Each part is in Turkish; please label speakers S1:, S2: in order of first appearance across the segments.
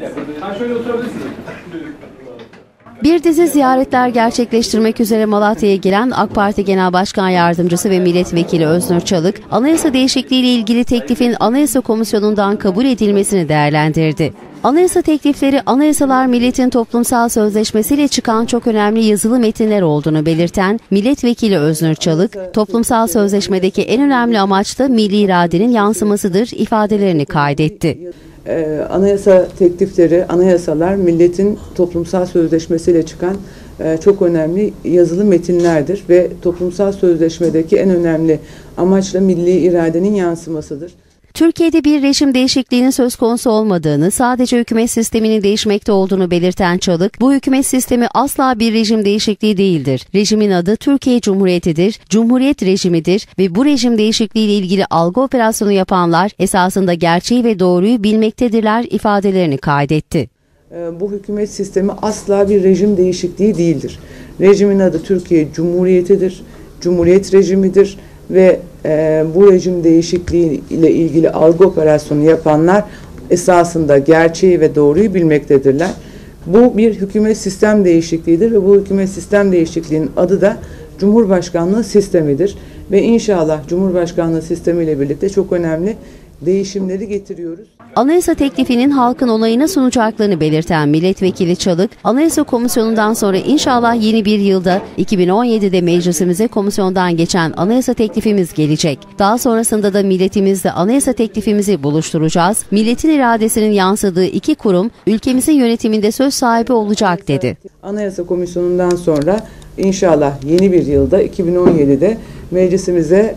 S1: Şöyle oturabilirsiniz.
S2: Bir dizi ziyaretler gerçekleştirmek üzere Malatya'ya gelen AK Parti Genel Başkan Yardımcısı ve Milletvekili Öznur Çalık, anayasa değişikliği ile ilgili teklifin Anayasa Komisyonu'ndan kabul edilmesini değerlendirdi. Anayasa teklifleri, anayasalar milletin toplumsal sözleşmesiyle çıkan çok önemli yazılı metinler olduğunu belirten Milletvekili Öznur Çalık, toplumsal sözleşmedeki en önemli amaç da milli iradenin yansımasıdır ifadelerini kaydetti.
S3: Anayasa teklifleri, anayasalar milletin toplumsal sözleşmesiyle çıkan çok önemli yazılı metinlerdir ve toplumsal sözleşmedeki en önemli amaç da milli iradenin yansımasıdır.
S2: Türkiye'de bir rejim değişikliğinin söz konusu olmadığını, sadece hükümet sisteminin değişmekte olduğunu belirten Çalık, bu hükümet sistemi asla bir rejim değişikliği değildir. Rejimin adı Türkiye Cumhuriyeti'dir, Cumhuriyet rejimidir ve bu rejim değişikliği ile ilgili algı operasyonu yapanlar esasında gerçeği ve doğruyu bilmektedirler ifadelerini kaydetti.
S3: Bu hükümet sistemi asla bir rejim değişikliği değildir. Rejimin adı Türkiye Cumhuriyeti'dir, Cumhuriyet rejimidir ve bu rejim değişikliği ile ilgili algı operasyonu yapanlar esasında gerçeği ve doğruyu bilmektedirler. Bu bir hükümet sistem değişikliğidir ve bu hükümet sistem değişikliğinin adı da Cumhurbaşkanlığı sistemidir. Ve inşallah Cumhurbaşkanlığı sistemiyle birlikte çok önemli değişimleri getiriyoruz.
S2: Anayasa teklifinin halkın onayına sunacaklarını belirten Milletvekili Çalık, Anayasa Komisyonu'ndan sonra inşallah yeni bir yılda 2017'de meclisimize komisyondan geçen anayasa teklifimiz gelecek. Daha sonrasında da milletimizle anayasa teklifimizi buluşturacağız. Milletin iradesinin yansıdığı iki kurum ülkemizin yönetiminde söz sahibi olacak dedi.
S3: Anayasa Komisyonu'ndan sonra inşallah yeni bir yılda 2017'de meclisimize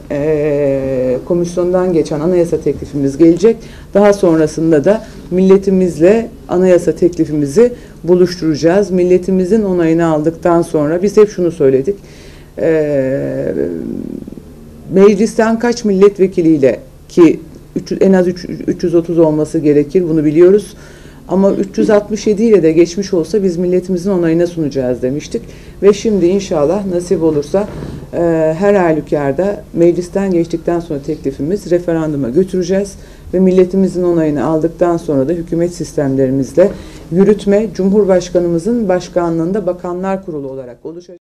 S3: komisyondan geçen anayasa teklifimiz gelecek. Daha sonrasında da milletimizle anayasa teklifimizi buluşturacağız. Milletimizin onayını aldıktan sonra biz hep şunu söyledik. Meclisten kaç milletvekiliyle ki en az 330 olması gerekir, bunu biliyoruz. Ama 367 ile de geçmiş olsa biz milletimizin onayına sunacağız demiştik. Ve şimdi inşallah nasip olursa her halükarda meclisten geçtikten sonra teklifimiz referanduma götüreceğiz. Ve milletimizin onayını aldıktan sonra da hükümet sistemlerimizle yürütme, Cumhurbaşkanımızın başkanlığında Bakanlar Kurulu olarak oluşacak.